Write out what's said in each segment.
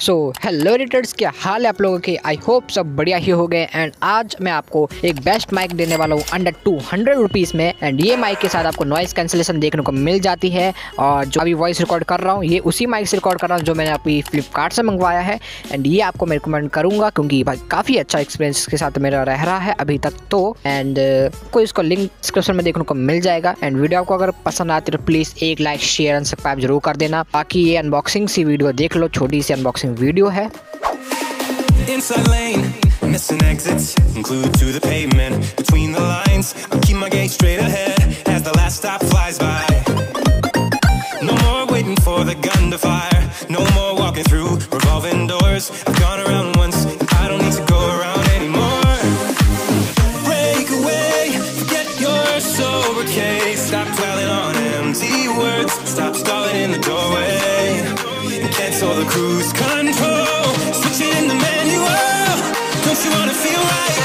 So hello editors, क्या हाल है आप लोगों के। आई होप सब बढ़िया ही हो गए। एंड आज मैं आपको एक बेस्ट माइक देने वाला हूँ अंडर 200 रुपीज़ में। एंड ये माइक के साथ आपको नॉइस कैंसिलेशन देखने को मिल जाती है। और जो अभी वॉइस रिकॉर्ड कर रहा हूँ ये उसी माइक से रिकॉर्ड कर रहा हूँ जो मैंने अभी फ्लिपकार्ट से मंगवाया है। एंड ये आपको मैं रिकमेंड करूँगा क्योंकि भाई काफ़ी अच्छा एक्सपीरियंस के साथ मेरा रह रहा है अभी तक तो। एंड कोई इसको लिंक डिस्क्रिप्शन में देखने को मिल जाएगा। एंड वीडियो आपको अगर पसंद आती है तो प्लीज़ एक लाइक शेयर एंड सब्सक्राइब जरूर कर देना। बाकी ये अनबॉक्सिंग सी वीडियो देख लो, छोटी सी अनबॉक्सिंग वीडियो है। Inside lane, missing exits, glued to the pavement. Between the lines, I keep my gaze straight ahead as the last stop flies by. No more waiting for the gun to fire. No more walking through revolving doors. I've gone around once, I don't need to go around anymore. Break away, forget your sober case. Stop dwelling on empty words. Stop stalling in the doorway and cancel the cruise control. In the manual, don't you wanna feel right?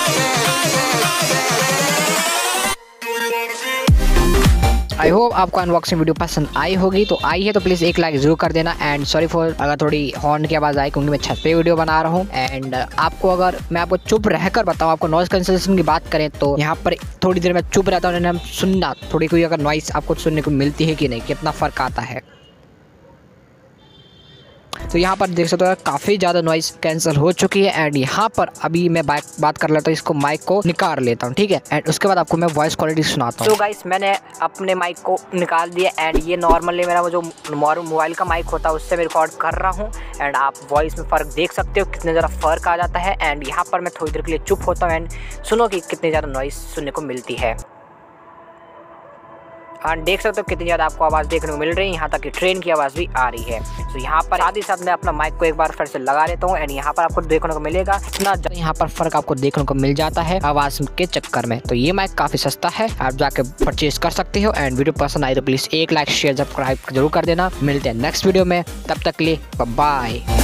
I hope आपको unboxing video पसंद आई होगी। तो आई है तो please एक like जरूर कर देना। एंड सॉरी फॉर अगर थोड़ी हॉर्न की आवाज़ आई क्योंकि मैं छत पे वीडियो बना रहा हूँ। एंड आपको अगर मैं आपको चुप रहकर बताऊँ, आपको नॉइस कैंसिलेशन की बात करें तो यहाँ पर थोड़ी देर में चुप रहता हूँ। हम सुनना थोड़ी कोई अगर नॉइस आपको सुनने को मिलती है कि नहीं, कितना फ़र्क आता है। तो यहाँ पर देख सकते हो काफ़ी ज़्यादा नॉइस कैंसिल हो चुकी है। एंड यहाँ पर अभी मैं बात कर लेता हूँ, इसको माइक को निकाल लेता हूँ, ठीक है। एंड उसके बाद आपको मैं वॉइस क्वालिटी सुनाता हूँ। तो गाइस मैंने अपने माइक को निकाल दिया। एंड ये नॉर्मली मेरा वो जो मोबाइल का माइक होता है उससे मैं रिकॉर्ड कर रहा हूँ। एंड आप वॉइस में फ़र्क देख सकते हो कितने ज़्यादा फ़र्क आ जाता है। एंड यहाँ पर मैं थोड़ी देर के लिए चुप होता हूँ एंड सुनो कि कितनी ज़्यादा नॉइस सुनने को मिलती है। हाँ, देख सकते हो कितनी ज़्यादा आपको आवाज़ देखने को मिल रही है, यहाँ तक कि ट्रेन की आवाज़ भी आ रही है। तो यहाँ पर साथ ही साथ मैं अपना माइक को एक बार फिर से लगा लेता हूँ। एंड यहाँ पर आपको देखने को मिलेगा इतना यहाँ पर फ़र्क आपको देखने को मिल जाता है आवाज़ के चक्कर में। तो ये माइक काफ़ी सस्ता है, आप जाके परचेज कर सकते हो। एंड वीडियो पसंद आई तो प्लीज़ एक लाइक शेयर सब्सक्राइब जरूर कर देना। मिलते हैं नेक्स्ट वीडियो में, तब तक के लिए बाय।